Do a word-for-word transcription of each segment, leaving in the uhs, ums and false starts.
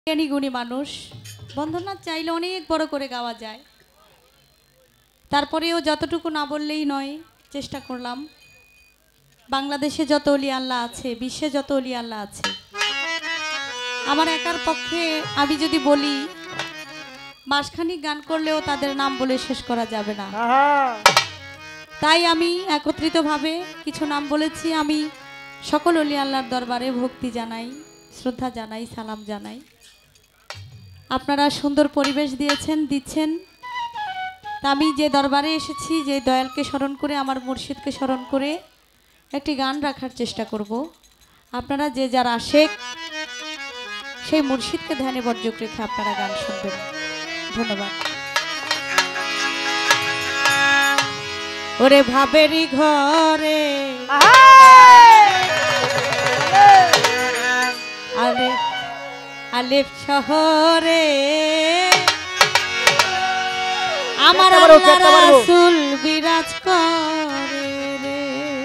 জ্ঞানী গুণী মানুষ বন্ধনা চাইলে অনেক বড় করে গাওয়া যায়, তারপরেও যতটুকু না বললেই নয় চেষ্টা করলাম। বাংলাদেশে যত ওলি আল্লাহ আছে, বিশ্বে যত ওলি আল্লাহ আছে, আমার একার পক্ষে আমি যদি বলি মাসখানিক গান করলেও তাদের নাম বলে শেষ করা যাবে না। তাই আমি একত্রিতভাবে কিছু নাম বলেছি। আমি সকল ওলি আল্লাহর দরবারে ভক্তি জানাই, শ্রদ্ধা জানাই, সালাম জানাই। আপনারা সুন্দর পরিবেশ দিয়েছেন, দিচ্ছেন। তা আমি যে দরবারে এসেছি, যে দয়ালকে স্মরণ করে, আমার মুর্শিদকে স্মরণ করে একটি গান রাখার চেষ্টা করব। আপনারা যে যারা আশেক, সেই মুর্শিদকে ধ্যানে বর্জক রেখে আপনারা গান শুনবেন। ধন্যবাদ। ওরে ভাবেরই ঘরে আলে আলেপ শহরে আমার আল্লাহ রাসূল বিরাজ করে রে।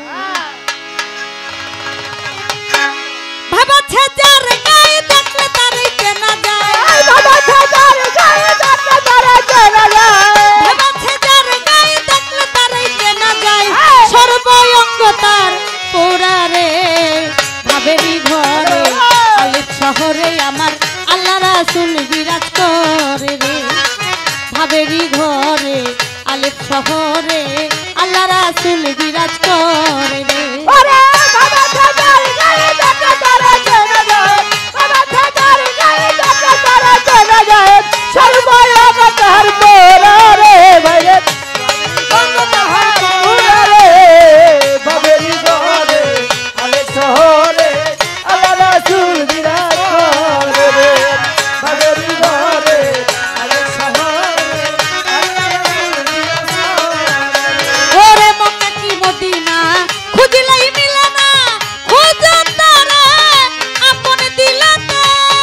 ভাবাচ্ছে যার গায়ে দেখলে তারই চেনা যায়, ভাবাচ্ছে যার গায়ে দেখলে তারই চেনা যায়, ভাবাচ্ছে যার গায়ে দেখলে তারই চেনা যায়, সর্বঙ্গ তার পুরা রে। ভাবেরই ঘরে আলেপ শহরে আমার আল্লাহ রাসূল বিরাজ করে রে। ভাবেরই ঘরে আলেপ শহরে আল্লাহ রাসূল বিরাজ করে রে। ওরে বাবা থাকার গায়ে দেখলে তারা চেনা যায়, বাবা থাকার গায়ে দেখলে তারা চেনা যায়, সর্বঙ্গ তার পুরা রে। ভাইরে সর্বঙ্গ তার পুরা রে। ভাবেরই ঘরে আলেপ শহরে আল্লাহ রাসূল বিরাজ করে রে। ভাবেরই ঘরে আলেপ শহরে আল্লাহ রাসূল বিরাজ করে রে। ওরে মক্কা কি মদিনা খুঁজলাই মিলে না, খুঁজো তারা আপন দিলা তো।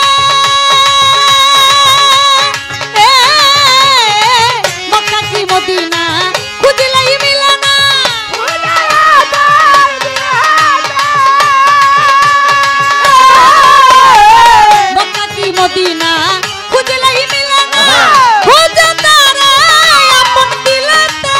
এ মক্কা কি মদিনা খুঁজলাই মিলে না, খুঁজো তার দিলা মক্কা কি মদিনা খুঁজলাই মিলে না, খুঁজো তারা আপন দিলা তো।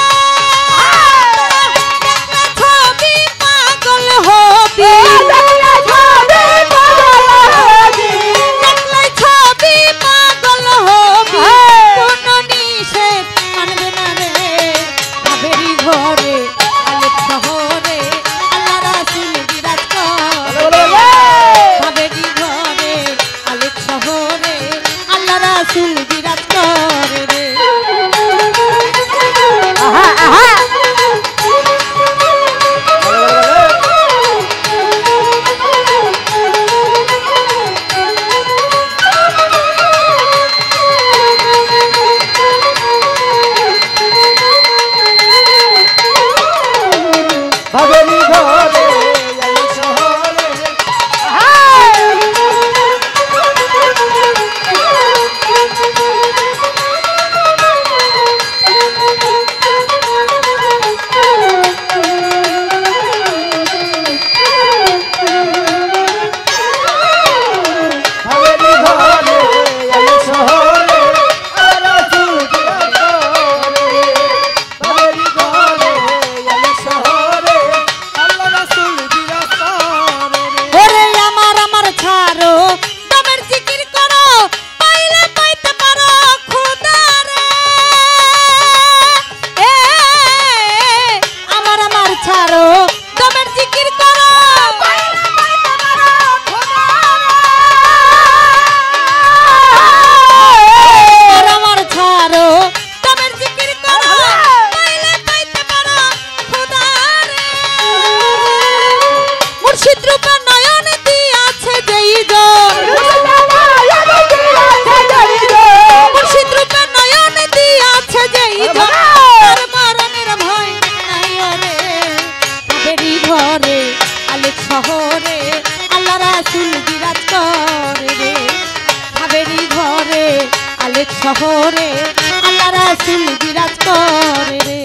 দেখলে ছবি পাগল হবি, দেখলে ছবি পাগল হবি, দেখলে ছবি পাগল হবি, কোন নিষেধ মানবে না রে। ভাবেরই ঘরে আলেপ শহরে আল্লাহ রাসূল বিরাজ করে রে। ভাবেরই ঘরে আলেপ শহরে আল্লাহ রাসূল বিরাজ করে রে। আহা আহা ভাবেরই ঘরে আলেপ শহরে ভাবেরই ঘরে আলেপ শহরে আল্লাহ রাসূল বিরাজ করে রে। ভাবেরই ঘরে আলেপ শহরে আল্লাহ রাসূল বিরাজ করে রে। ওরে আমার আমার ছাড়ো দমের জিকির করো, পাইলে পাইতে পারো খোদা রে। এ আমার আমার ছাড়ো দমের জিকির করো, পাইলে পাইতে পারো খোদা রে। আর আমার ছাড়ো দমের জিকির করো, পাইলে পাইতে পারো খোদা রে। মুর্শিদ রূপে নয়ন দিয়াছে যেই জন, মুর্শিদ রূপে নয়ন দিয়াছে যেই জন, তার মরণের ভয় নাই রে। ভাবেরই ঘরে আলেপ শহরে আল্লাহ রাসূল বিরাজ করে রে। ভাবেরই ঘরে আলেপ শহরে আল্লাহ রাসূল বিরাজ করে রে।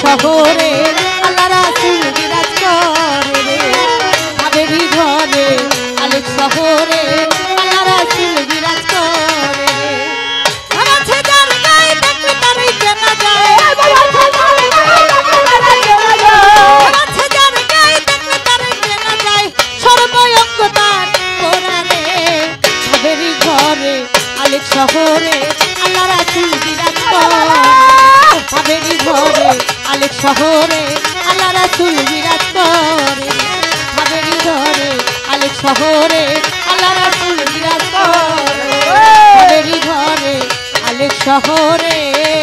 শহরে আল্লাহ রাসূল বিরাজ করে রে ভাবেরি ঘরে আলেক শহরে আল্লাহ রাসূল বিরাজ করে রে ভাবাছে যার গায়ে দেখলে তারই চেনা যায় ভাবাছে যার গায়ে দেখলে তারই চেনা যায় সর্বঙ্গ তার কোরআনে ভাবেরি ঘরে আলেক শহরে আল্লাহ রাসূল বিরাজ করে ভাবেরি ঘরে আলেক শহরে আল্লাহ রাসূল বিরাজ করে ভাবেরি ঘরে আলেক শহরে আল্লাহ রাসূল বিরাজ করে ভাবেরি ঘরে আলেক শহরে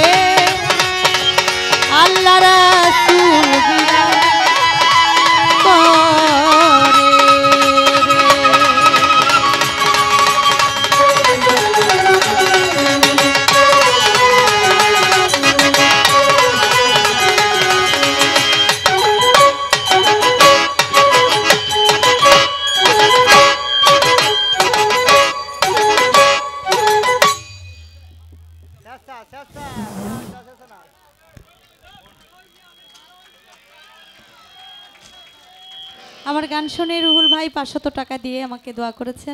আল্লাহ রাসূল বিরাজ করে আমার গান শুনে রুহুল ভাই পাঁচশত টাকা দিয়ে আমাকে দোয়া করেছেন।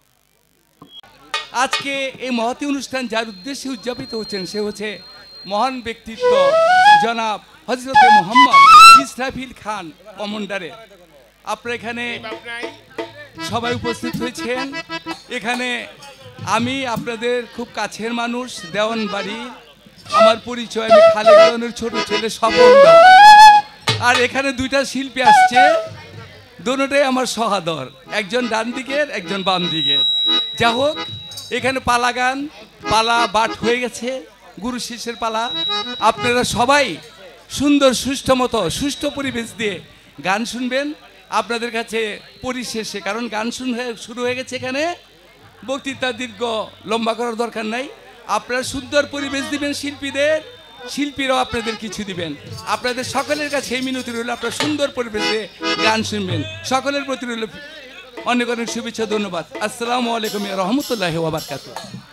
আজকে এই মহতী অনুষ্ঠান যার উদ্দেশ্যে উদযাপিত হচ্ছেন সে হচ্ছে মহান ব্যক্তিত্ব জনাব হযরতে মুহাম্মদ ইসরাফিল খান কমান্ডারে। আপনারা এখানে সবাই উপস্থিত হয়েছেন। এখানে আমি আপনাদের খুব কাছের মানুষ, দেওয়ান বাড়ি আমার পরিচয়, আমি খালেদ দেওয়ানের ছোট ছেলে স্বপন। আর এখানে দুইটা শিল্পী আসছে, দুটোটাই আমার সহাদর, একজন ডান দিকের একজন বাম দিকের। যা হোক, এখানে পালা গান পালা বাট হয়ে গেছে, গুরু শিষ্যের পালা। আপনারা সবাই সুন্দর সুষ্ঠু মতো সুষ্ঠু পরিবেশ দিয়ে গান শুনবেন আপনাদের কাছে পরিশেষে, কারণ গান শুন শুরু হয়ে গেছে। এখানে বক্তৃতা দীর্ঘ লম্বা করার দরকার নাই। আপনারা সুন্দর পরিবেশ দিবেন শিল্পীদের, শিল্পীরাও আপনাদের কিছু দিবেন। আপনাদের সকলের কাছে এই মিনতি রইল, আপনারা সুন্দর পরিবেশে গান শুনবেন। সকলের প্রতি রইল অনেক অনেক শুভেচ্ছা, ধন্যবাদ। আসসালামু আলাইকুম ওয়া রাহমাতুল্লাহি ওয়া বারাকাতুহু।